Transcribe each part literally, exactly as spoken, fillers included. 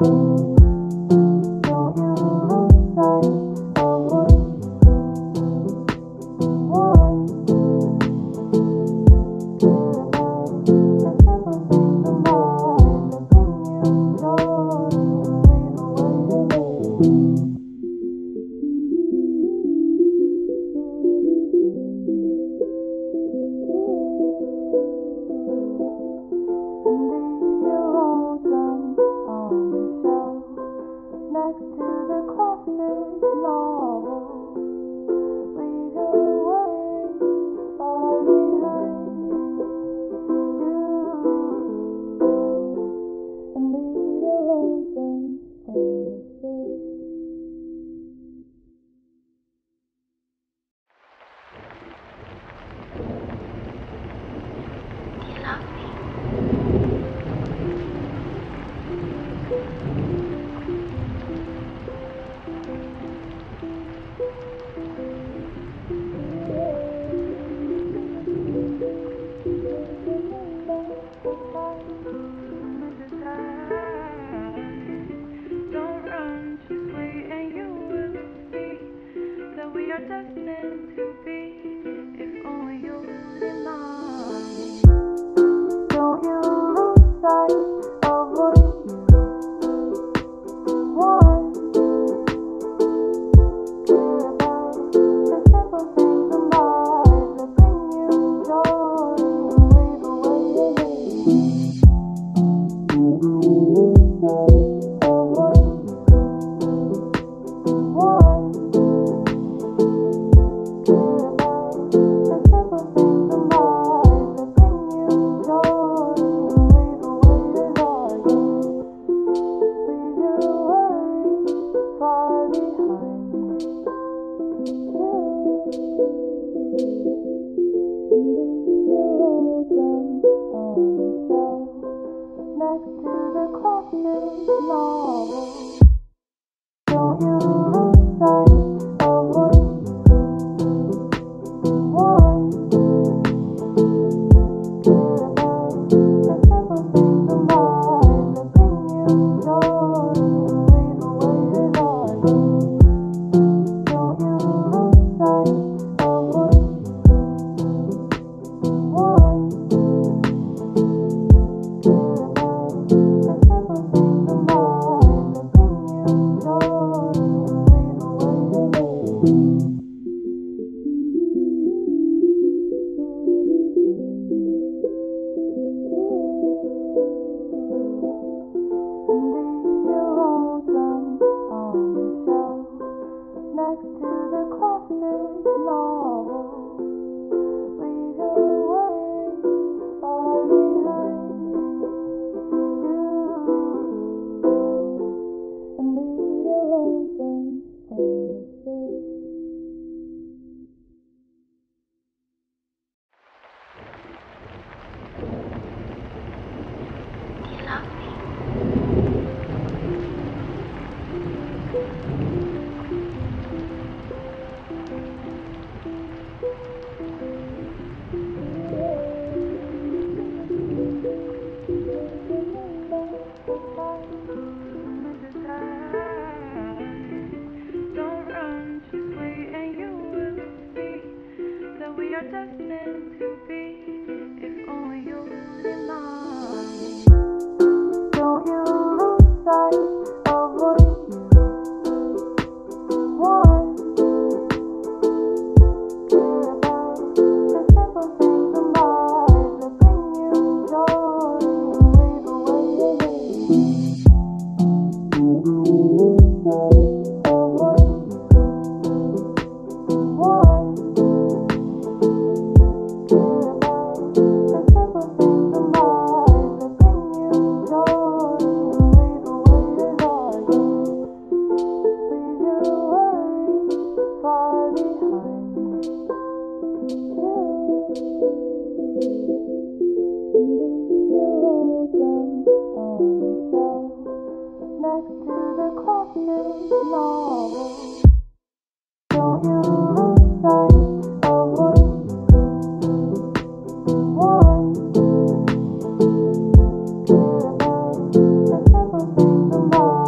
Tomorrow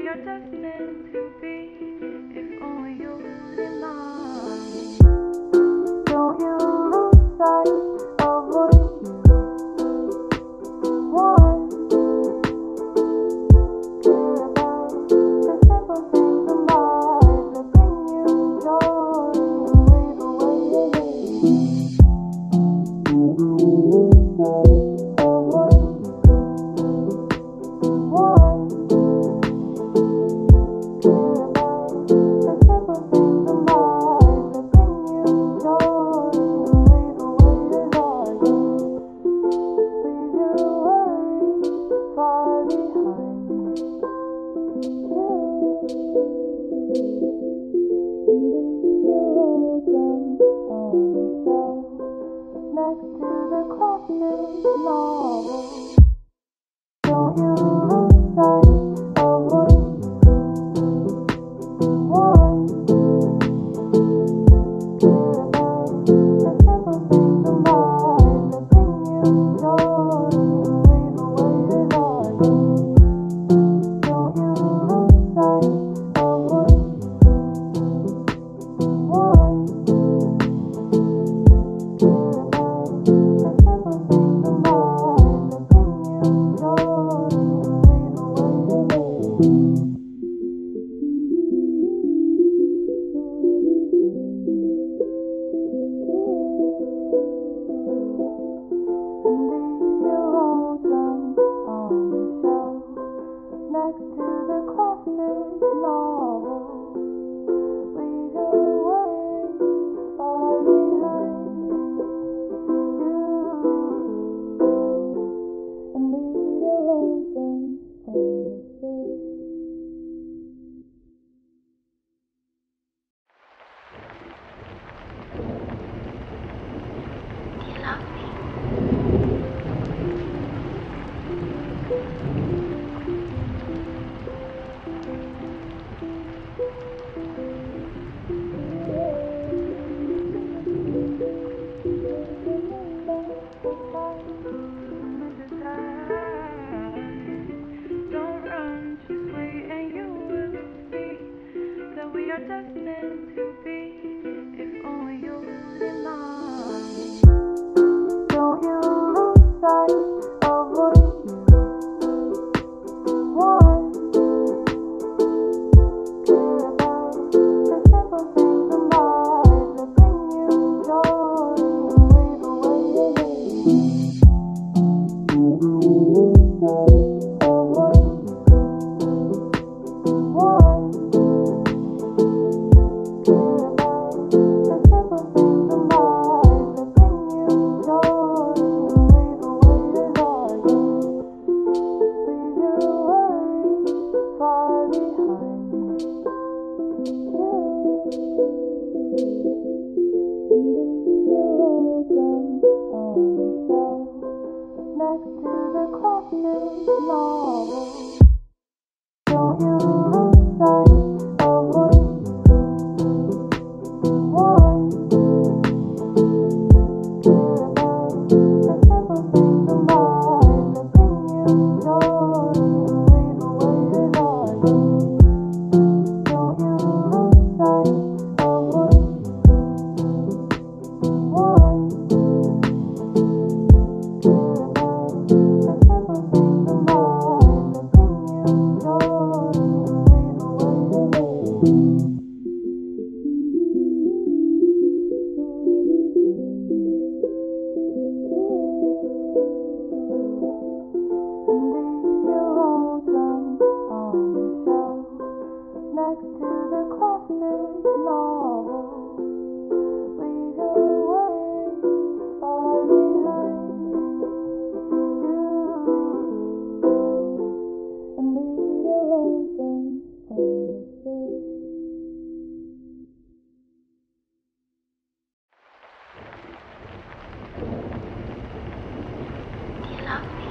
are destined to be, if only you did not. Don't you lose sight of what you want. Care about the simple things in life that bring you joy and wave away the hate. Don't you lose sight of what you want. Next to the classic novel. Don't you lose sight of what you want. Care about the simple things in life that bring you joy and wave away the darkness. Don't you lose sight of what you want. Next to the classic novel, leave your worries far behind you, and leave your lonesome on the shelf. Do you love me? Don't run, just wait and you will see that we are destined to be, if only you did not. Don't you lose sight of what you want. Care about the simple things in life that bring you joy and wave away the hate. Don't you lose sight of what you want. Care about the simple things in life that bring you joy and wave away the darkness. Leave your worries far behind you, and leave your lonesome on the shelf. Next to the classic novel. Don't you lose sight of what you want. Care about the simple things in life that bring you joy and wave away the darkness. Don't you lose sight of what you want. Care about the simple things in life that bring you joy and wave away the hate. And leave your lonesome on the shelf. Next to the classic novel, leave your worries far behind you, and leave your lonesome on the shelf. Do you love me?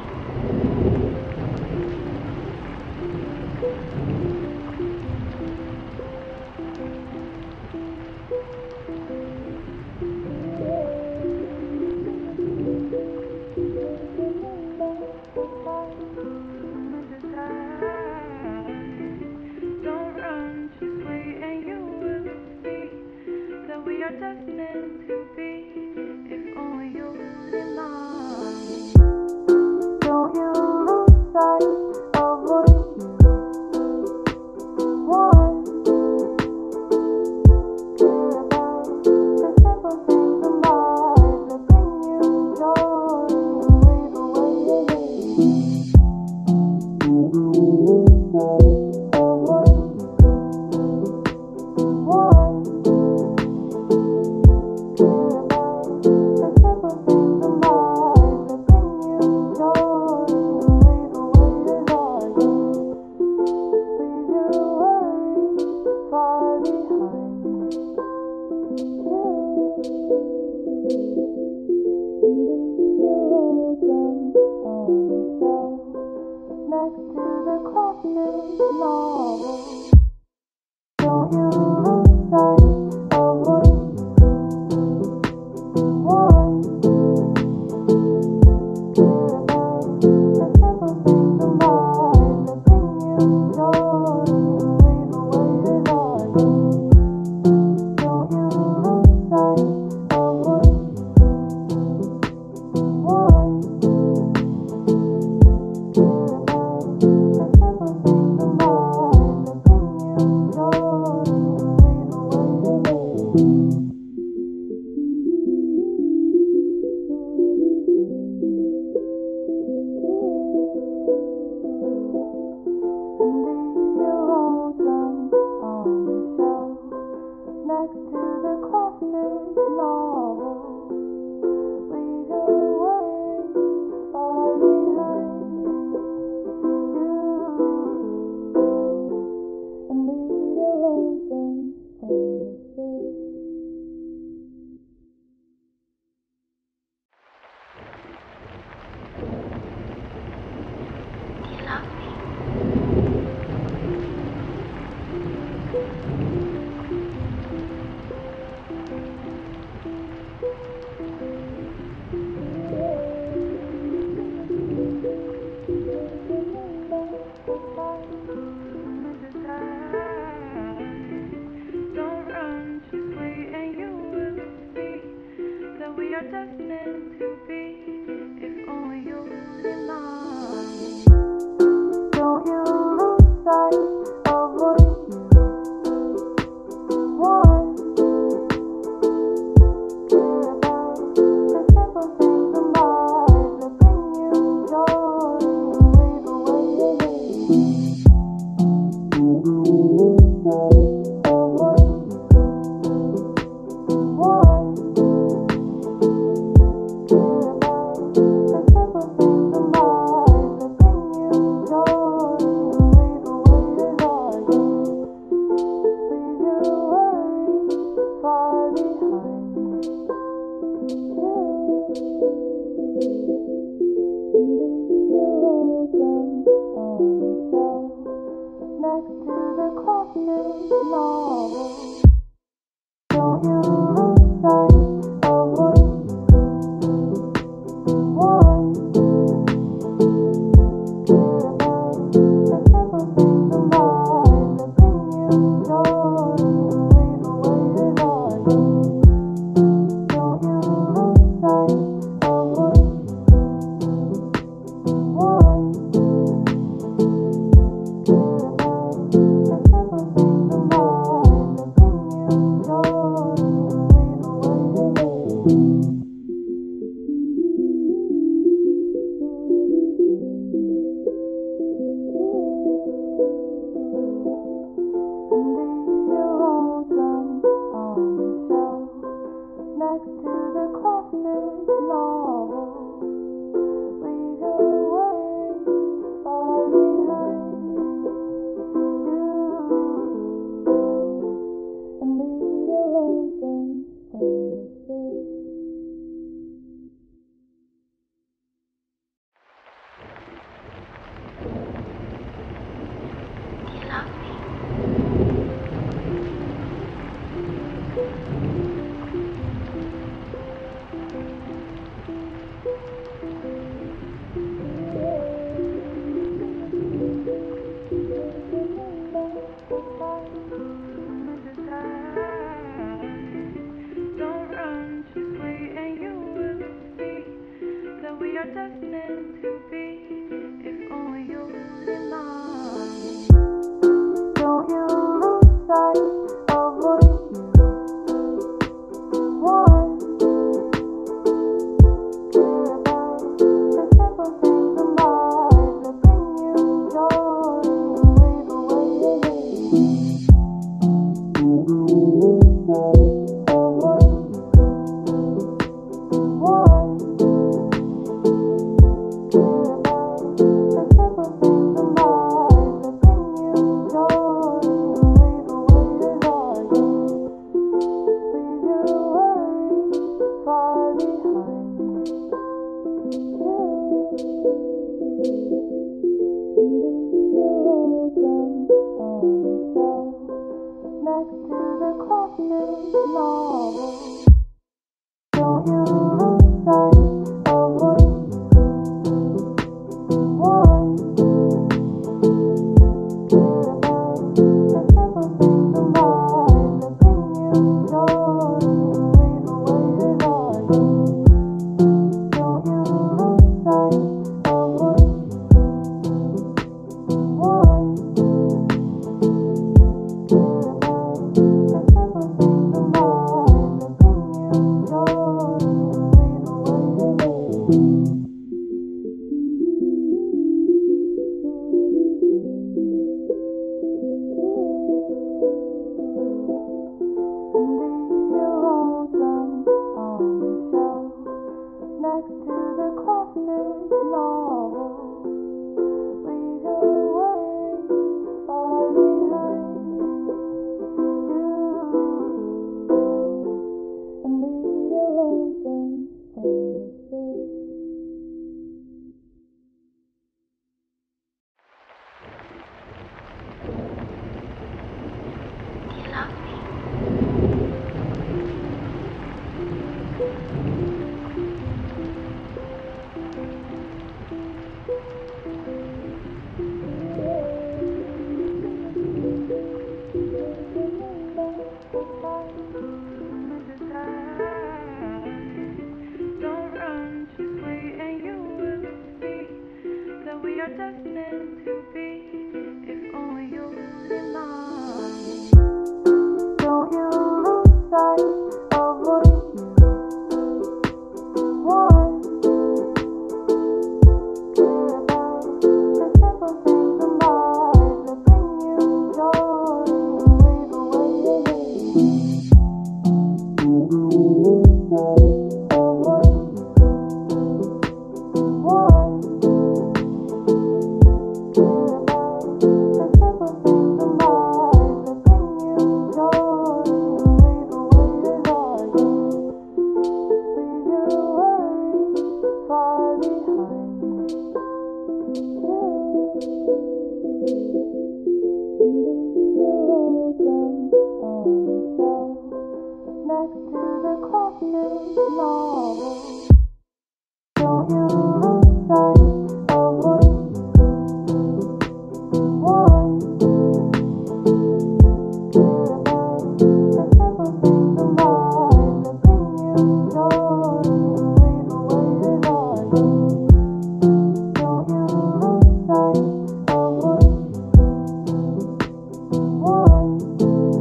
novel. Don't you lose sight of what you want. Care about the simple things in life that bring you joy. Leave the weighted argument. Don't you lose sight of what you want. Care about the simple things in life that bring you joy. Leave the weighted argument. And leave your lonesome on the shelf next to the classic novel. Leave your worries far behind you. And leave your lonesome on the shelf. You love me. Don't run, just wait and you will see that we are destined to be. If only you deny. Don't you lose sight of what you want. Care about the simple things in life that bring you joy. Leave the weighted argument. Don't you lose sight of what you want. Care about the simple things in life that bring you joy. Leave the weighted argument. Leave your worries far behind you. And leave your lonesome on the shelf next to the classic novel. Don't you lose sight of what you want. Care about the simple things in life that bring you joy. Leave the weighted argument. Don't you lose sight of what you want. Care about the simple things in life that bring you joy. Leave the weighted argument. And leave your lonesome on the shelf next to the classic novel. Leave your worries far behind you. And leave your lonesome on the shelf. You love me. Don't run, just wait and you will see that we are destined to be. If only you deny. Don't you lose sight of what you want. Care about the simple things in life that bring you joy. Leave the weighted argument. Don't you lose sight of what you want. Care about the simple things in life that bring you joy. Leave the weighted argument. Leave your worries far behind you. And leave your lonesome classic novel. Don't you lose sight of what you want. Care about the simple things in life that bring you joy and wave away the darkness. Don't you lose sight of what you want. Care about the simple things in life that bring you joy and wave away the darkness. And leave your lonesome on the shelf next to the classic novel. Leave your worries far behind you, and leave your lonesome on the shelf. Do you love me? Don't run, just wait and you will see that we are destined to be, if only you deny. Don't you lose sight of what you want. Care about the simple things in life that bring you joy and wave away the hate. Don't you lose sight of what you want. Care about the simple things in life that bring you joy and wave away the darkness. Leave your worries far behind you, and leave your lonesome on the shelf next to the classic novel. Don't you lose sight of what you want. Care about the simple things in life that bring you joy and wave away the darkness. Don't you lose sight of what you want.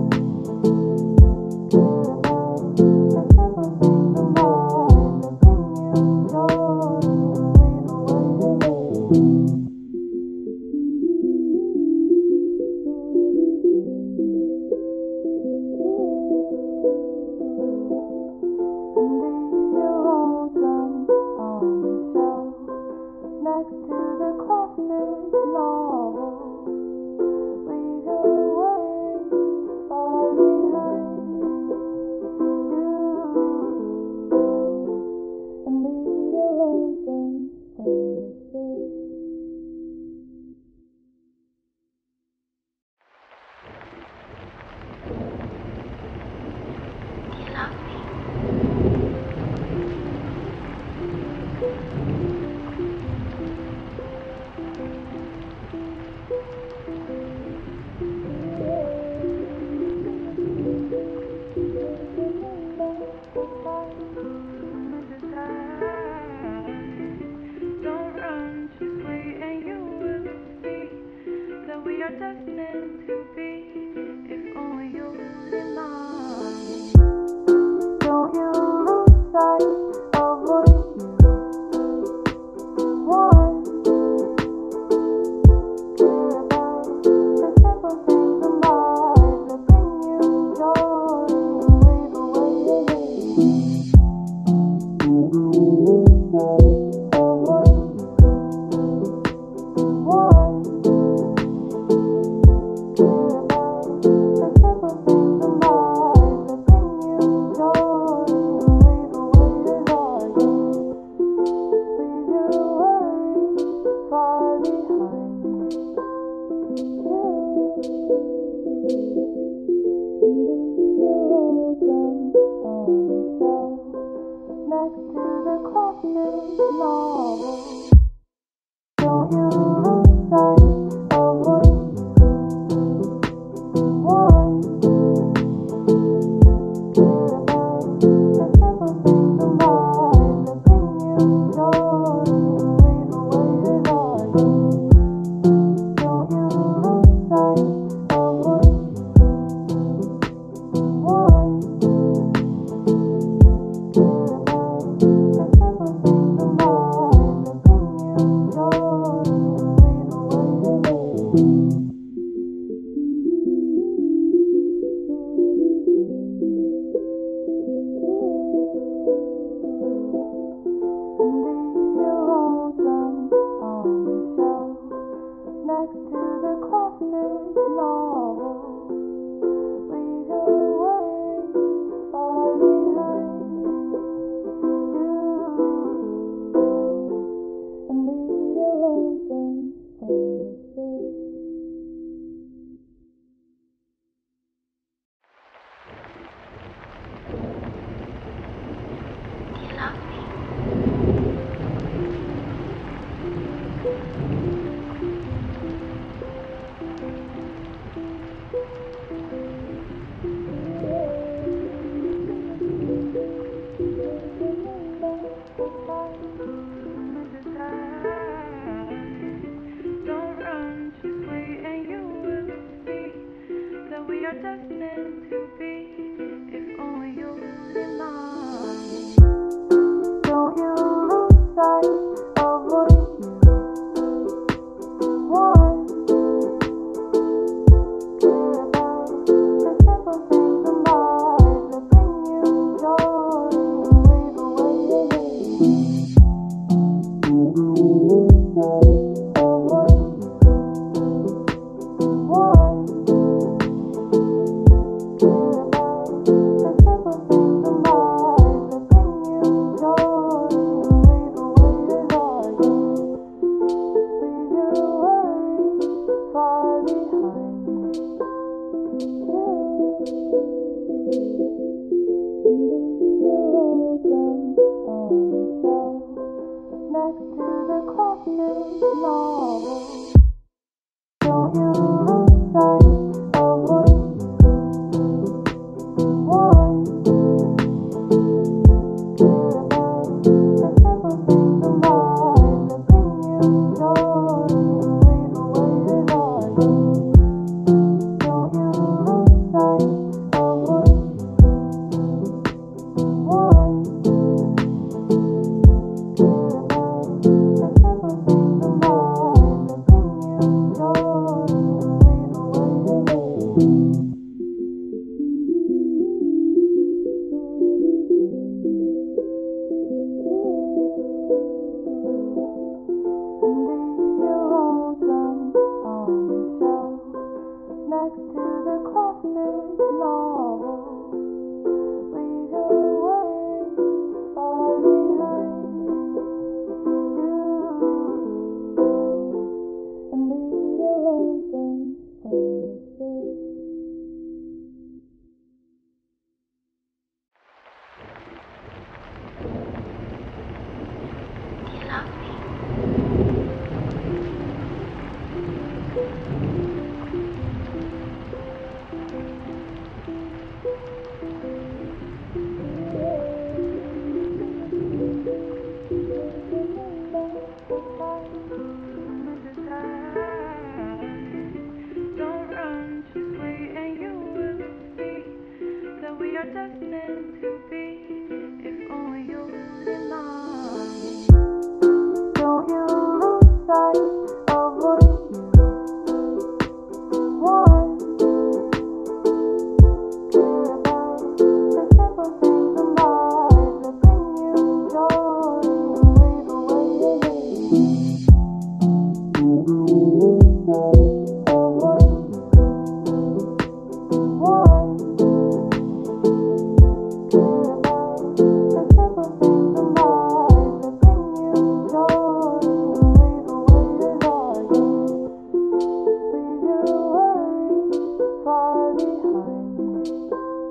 Care about the simple things in life that bring are destined to be if only you didn't mind. Don't you lose sight of what you want. Care about the simple things in life that bring you joy and wave away your hate. Don't you lose sight of what you want. Care about the simple things in life that bring you joy and wave away your darkness. Leave your worries far behind you. Leave your old gun on the shelf next to the classic novel. Don't you lose sight of what you want. Care about the simple things in life that bring you joy and wave away your darkness. Don't you lose sight of what you want. Care about the simple things in life that bring you joy and wave away your hate. And leave your old gun on the shelf next to the classic novel. Leave your worries far behind you. And leave your old gun on the shelf. Do you love me? Don't run, just wait and you will see that we are destined to be if only you didn't mind. Don't you lose sight of what you want. Care about the simple things in life that bring you joy and wave away your hate. Don't you lose sight of what you want. Care about the simple things in life that bring you joy and wave away your darkness. Leave your worries far behind you.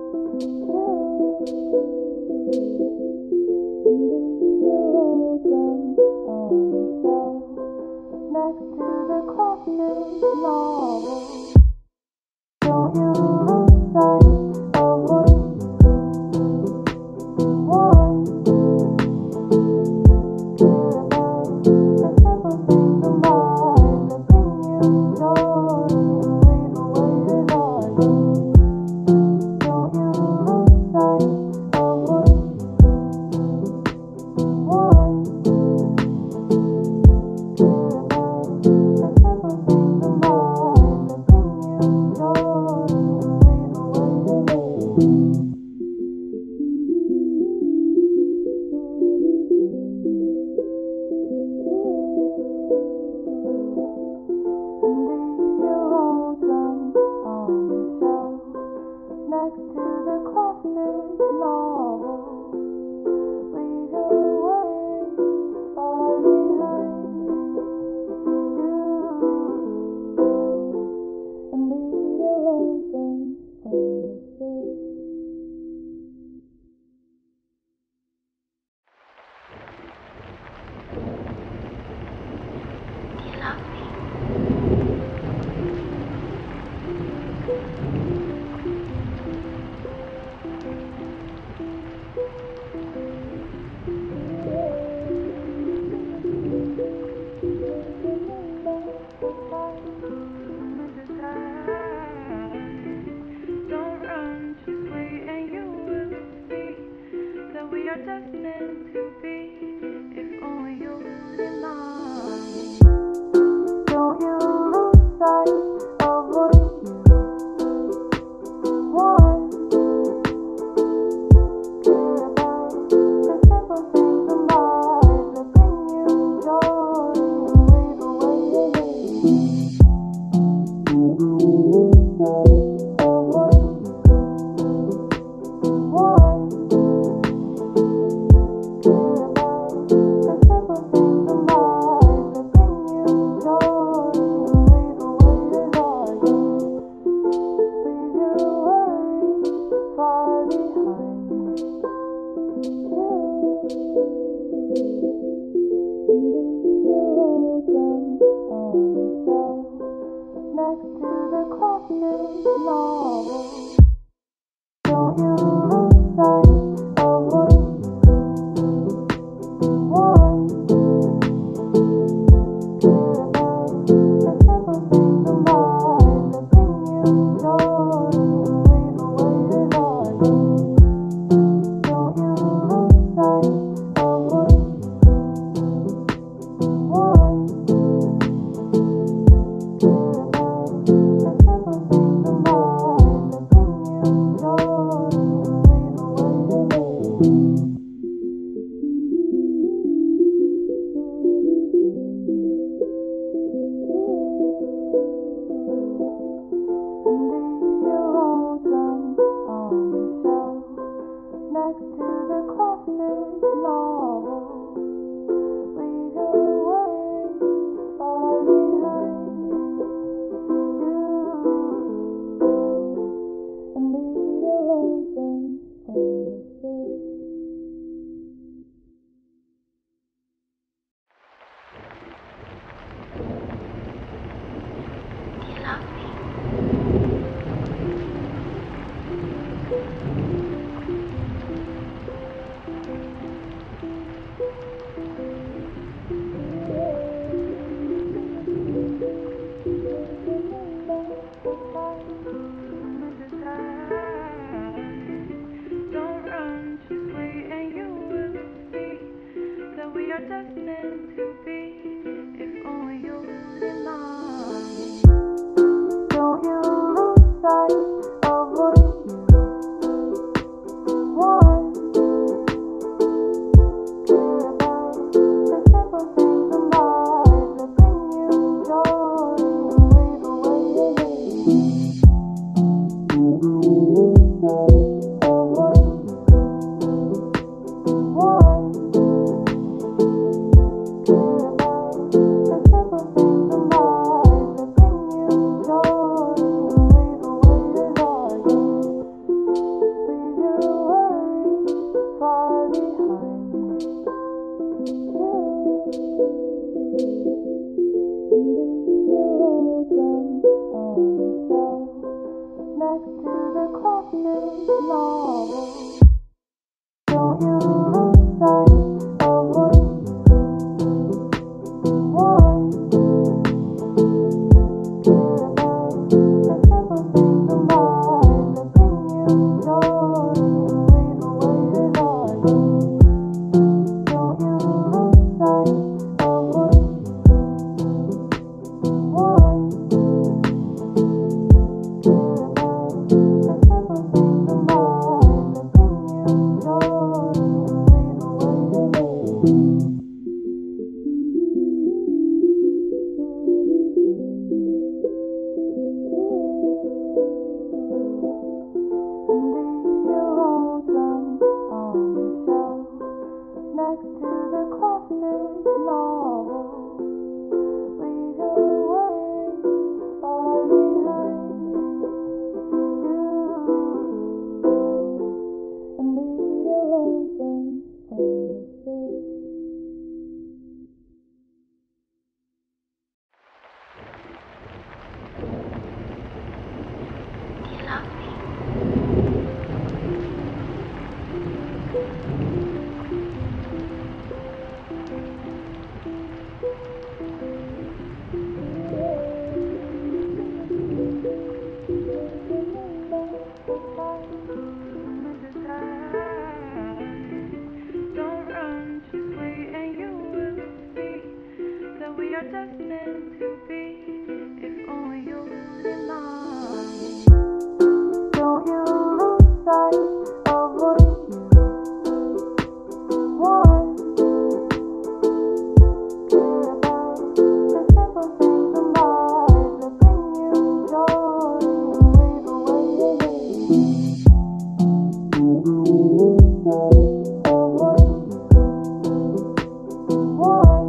Leave your old gun on the shelf next to the classic novel. Don't you lose sight of what you want. Care about the simple things in life that bring you joy and wave away your darkness. Don't you lose sight of what you want. Care about the simple things in life that bring you joy and wave away your hate. And leave your old gun on the shelf next to the classic novel. Leave your worries far behind you. And leave your old gun on the shelf. Do you love me? next to the classic novel. Don't you lose sight of what you want. Care about the simple things in life that bring you joy and wave away desire. Don't you lose sight of what you want. Care about the simple things in life that bring you joy and wave away desire. And leave your lonesome on the shelf next to the classic novel. Leave your worries far behind you, and leave your lonesome on the shelf. Do you love me? Don't run, just wait and you will see that we are destined to be, if only you deny. Don't you lose sight of what you want. Care about the simple things in life that bring you joy and wave away desire. Don't you lose sight of what you want.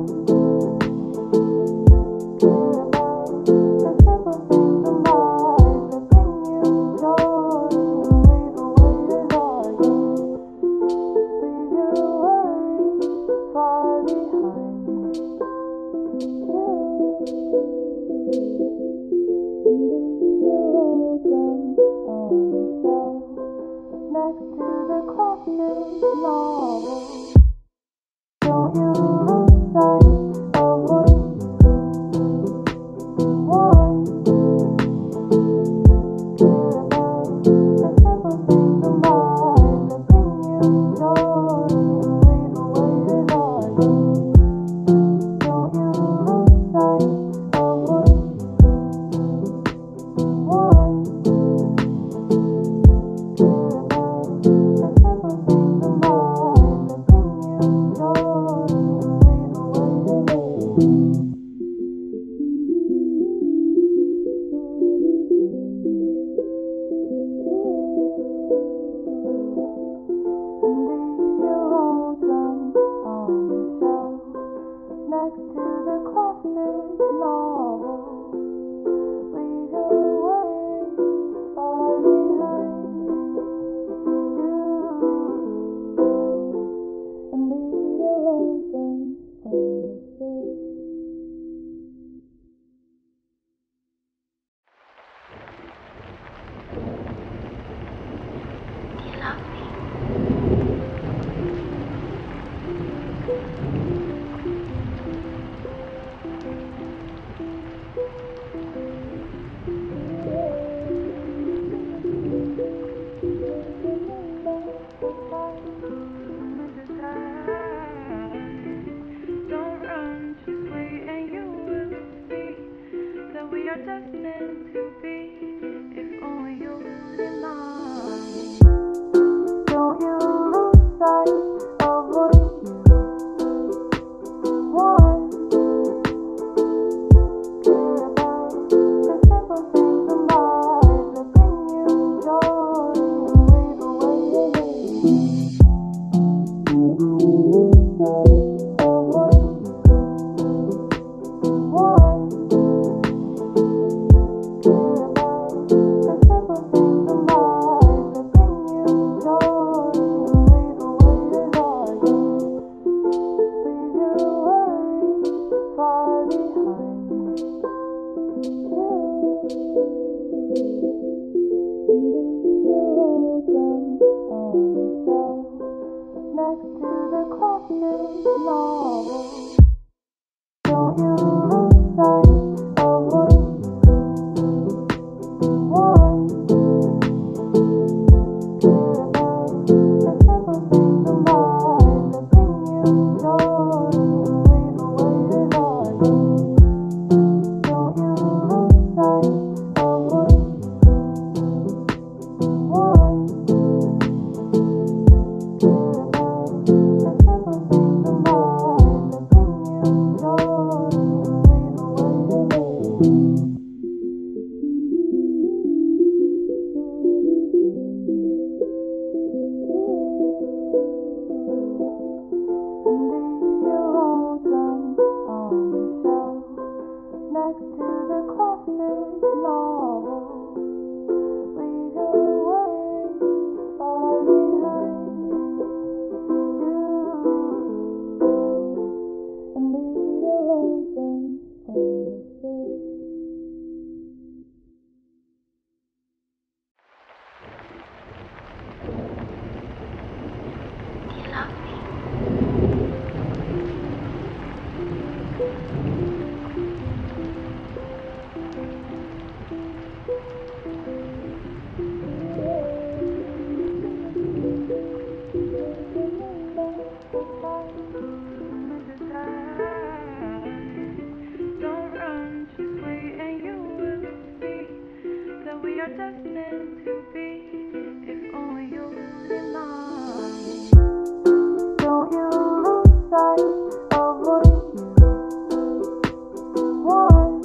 Care about the simple things in life that bring you joy and wave away desire. Leave your worries far behind you, and leave your lonesome on the shelf next to the classic novel. Don't you lose sight of what you want. Care about the simple things in life that bring you joy and wave away desire. Don't you lose sight of what you want. Care about the simple things in life that bring you joy and cosmic novel. Don't you lose sight of what you want. Care about the simple things of life that bring you joy and wave away desire. Don't you lose sight of what you want. Care about the simple things of life that bring you joy and wave away desire. And leave your lonesome on the shelf next to the classic novel. Leave your worries far behind you, and leave your lonesome on the shelf. Do you love me? Don't run, just wait and you will see that we are destined to be, if only you deny. Don't you lose sight of what you want.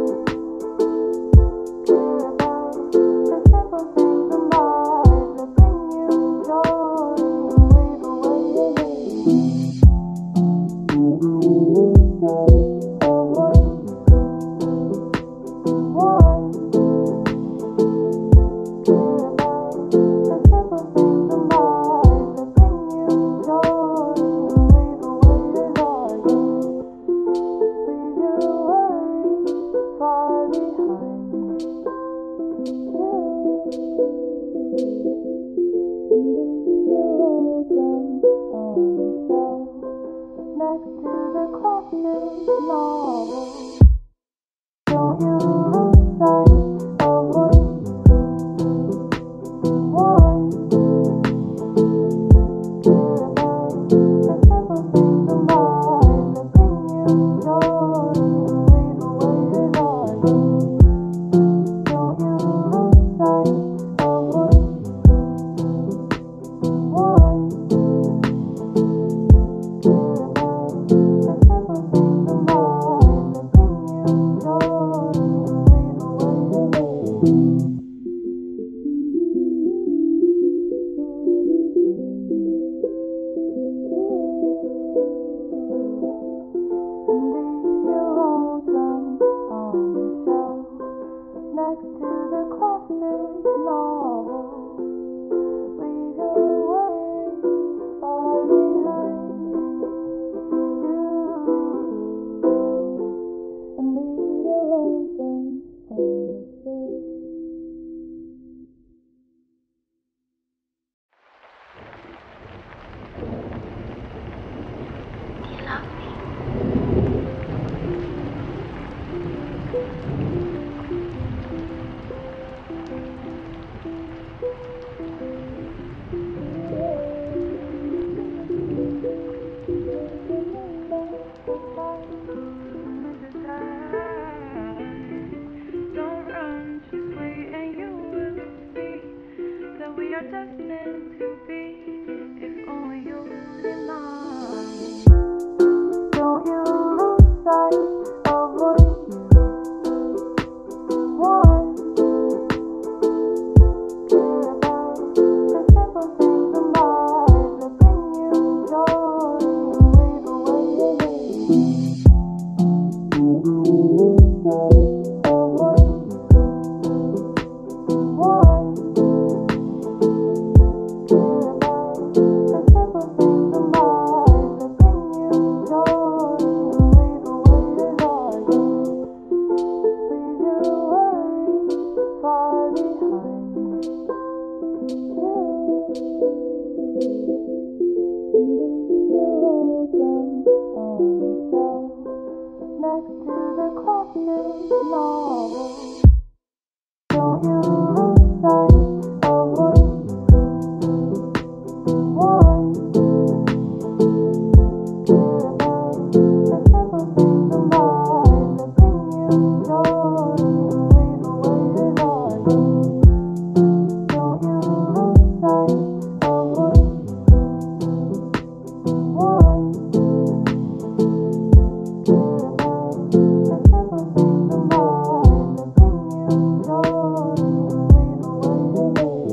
Care about the simple things of life that bring you joy and wave away desire. Don't you lose sight of what you want. Care about the simple things of life that bring you joy and wave away desire. Leave your worries far behind you, and leave your lonesome on the shelf next to the classic novel. Don't you lose sight of what you want. Care about the simple things of life that bring you joy and wave away desire. Don't you lose sight of what you want. Care about the simple things of life that bring you joy and wave away desire. And leave your lonesome on the shelf next to the classic novel. Leave your worries far behind you, and leave your lonesome on the shelf. Do you love me? Don't run, just wait and you will see that we are destined to be, if only you deny. Don't you lose sight of what you want. Care about the simple things of life that bring you joy and wave away desire. Don't you lose sight of what you want. Care about the simple things of life that bring you joy and wave away desire. Leave your worries far behind you, and leave your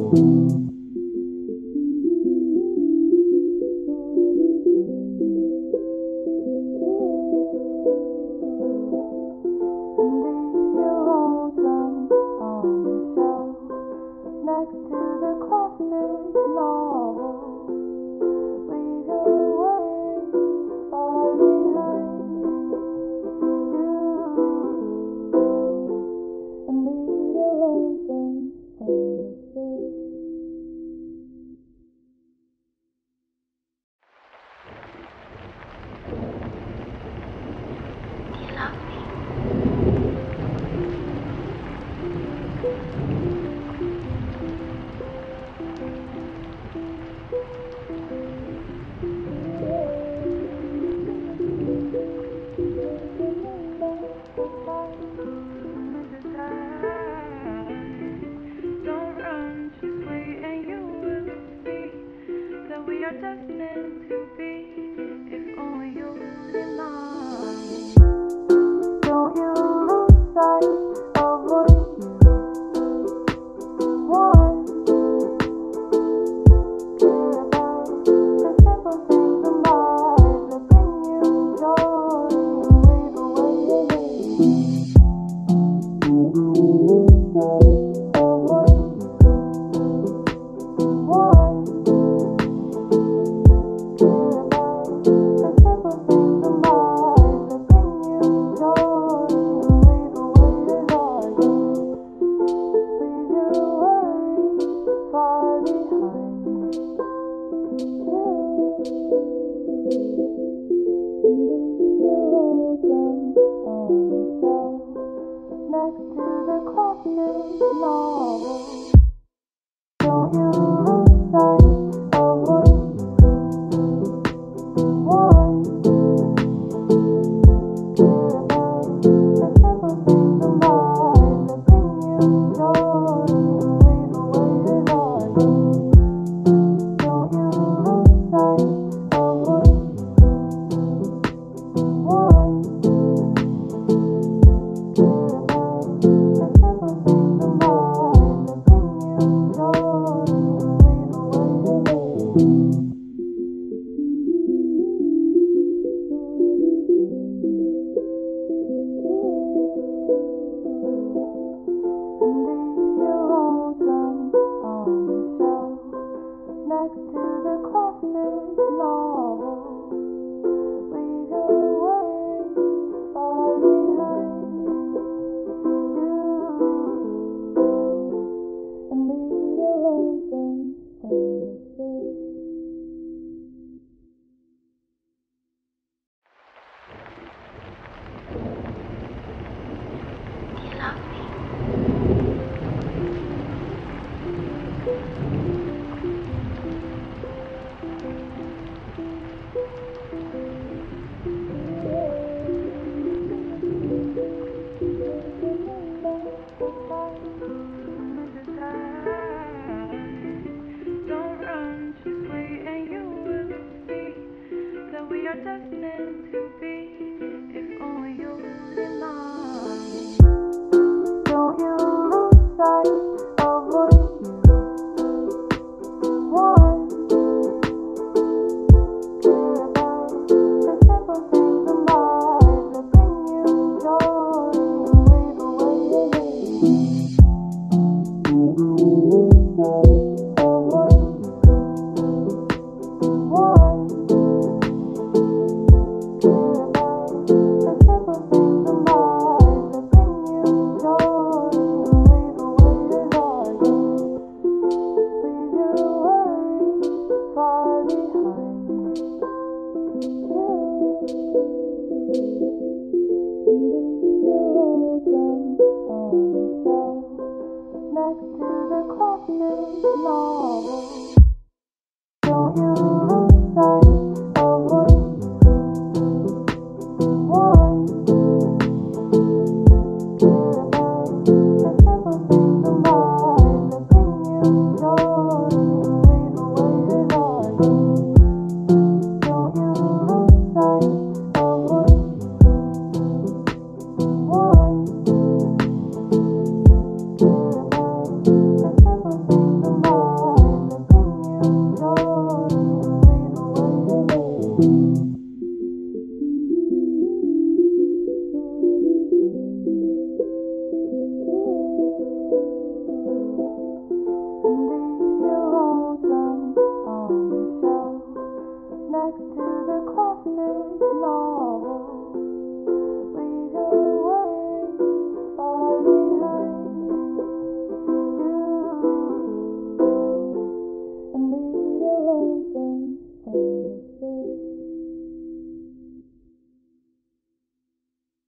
We are destined to be, if only you and I. Don't you lose sight of what you want. Care about the simple things in life that bring you joy and wave away the hate. Don't you lose sight of what you want. Next to the classic novel. Don't you lose sight of what you want. Care about the simple things in life that bring you joy and wave away the darkness. Don't you lose sight of what you want. Next to the classic novel, we go way far behind you and leave you lonesome on the shore. You love me. Don't run, just wait and you will see that we are destined to be, if only you and I. Don't you lose sight of what you want. Care about the simple things in life that bring you joy and wave away the hate. Don't you lose sight of what you want. Care about the simple things in life that bring you joy and wave away the darkness. Leave your worries far behind you. Leave your lonesome on the shelf next to the classic novel.